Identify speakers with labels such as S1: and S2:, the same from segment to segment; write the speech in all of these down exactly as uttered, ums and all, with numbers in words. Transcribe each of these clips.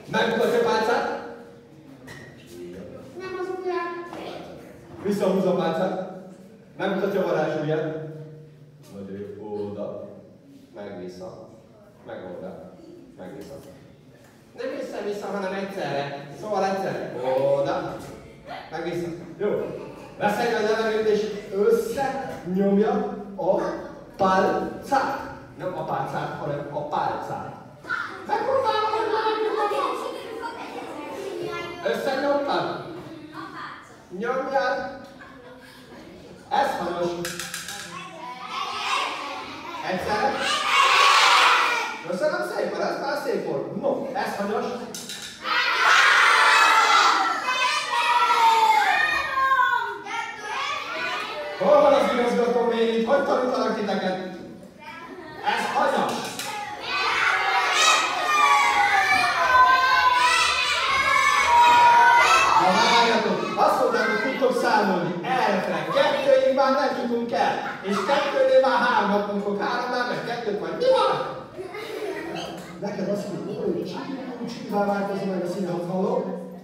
S1: Megmutatja a pálcát.
S2: Nem az ujját.
S1: Visszahúzza a pálcát. Megmutatja a varázsujját. Nagyon jó. Oda. Meg-vissza. Meg oda. Meg-vissza. Nem vissza-vissza, hanem egyszerre. Szóval egyszerre. Oda. Meg-vissza. Jó. Veszed a levegőt és összenyomja a pálcát. Nem a pálcát, hanem a pálcát. Megpróbálom, összenyomtad? Nyomjad. Ez hanyos. Egyszerre. Köszönöm szépen, ez már szép volt. No, ez hanyos. Hol van az igazgató még itt? Hogy tanítanak titeket? Ez hanyas. Na várjatok, azt mondták, hogy tudtok számolni. Erre kettőig már nem jutunk el. És kettőnél már hármat mondok. Háromnál meg kettőt majd. Mi van? Neked azt mondjuk, hogy csiribú-csiribá változom meg a színe, hogy hallom.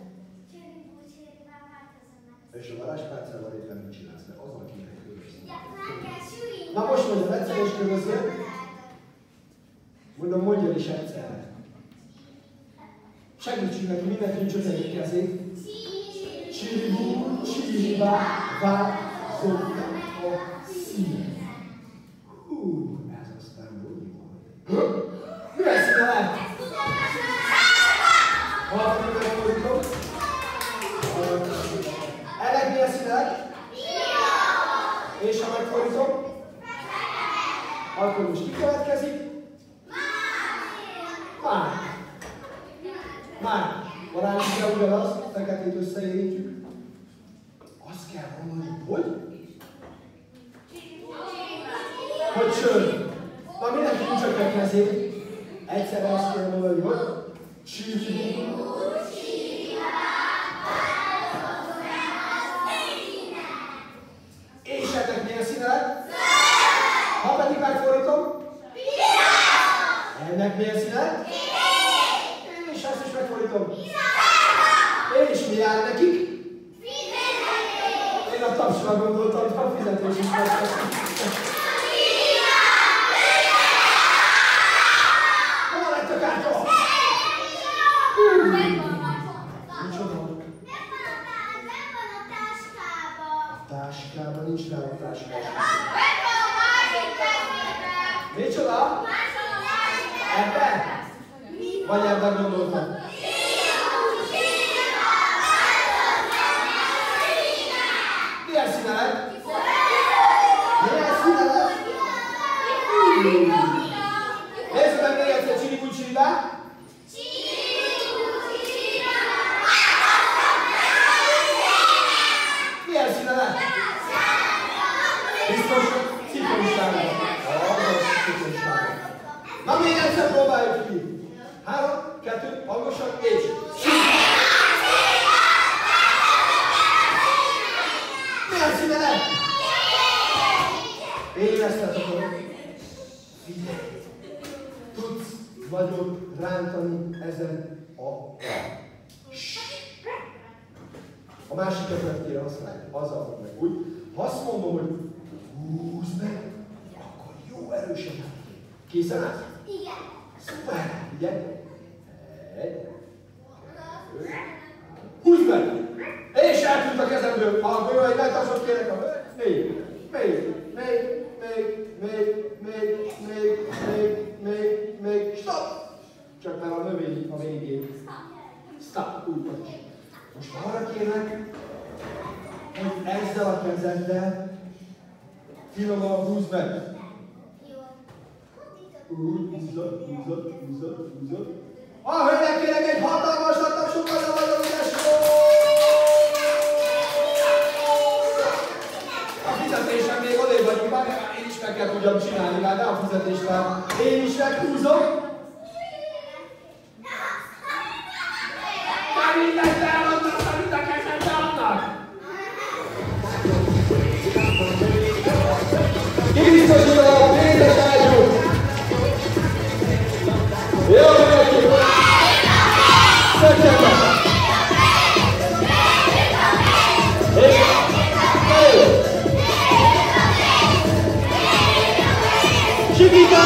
S1: És a varázspálcával éppen mit csinálsz? Mert azon kéne körözni. Na most mondjam, egyszer is körözzél. Mondom, mondjam is egyszerre. Segítsünk neki, mindenki csak egy kezét. Csiribú, csiribá, változott a színe. Hú, ez aztán úgy volt. Milyen színe lehet? Hallgatok, megfordítom. Ennek milyen színe lehet? És ha megfordítom? Akkor most ki következik? Már. Már. Varázsra ugyanaz, feketét összeérítjük. Azt kell mondani, hogy? Hogy csörd. Na mindenki úgy a kezét. Egyszerre azt kell mondani, hogy csiribú. És ennek milyen színe lett? Ha pedig megfordítom? Ennek milyen színe? És ezt is megfordítom. És mi jár nekik? Én a tapsra gondoltam, hogy a fizetés is megfordítom. Hol lett a kártya? Micsoda? Táskában nincs rá a táskában. Micsoda? Ebben? Vagy ebben gondoltam? Milyen színe lett? Milyen színe lett? Nézzük meg még egyszer csiribú csiribá. Milyen színe lett? Biztos citromsárga. Na még egyszer próbáljuk ki. Három, kettő, hangosan, és... Milyen színe lett? Érezted akkor? Figyelj! Tudsz vagyok rántani ezen a... A másik ötlet kéne használni. Azzal fog meg úgy. Ha azt mondom, hogy húzd meg, akkor jó erősen. Készen állsz?
S2: Igen.
S1: Szuper! Figyelj! Egy, kettő, húzd meg! És eltűnt a kezemből. Akkor jó, egy megtartsod kérek a... Még, még, még, még, még, még, még, még, még, még, stop! Csak már a növény a végén. Stop, úgy van is. Most arra kérlek, hogy ezzel a kezeddel finoman húzd meg. Úgy, húzod, húzod, húzod, húzod. A hölgyek kérek egy hatalmasat, tapsuk az a nagyon ügyes A fizetésem még odébb vagyunk, már én is meg kell tudjam csinálni, már de a fizetést már én is meghúzom. Már mindent eladnak, amit a kezembe adnak. Kibiztosítom a pénzes ágyút. Jó, mindenki! Igen!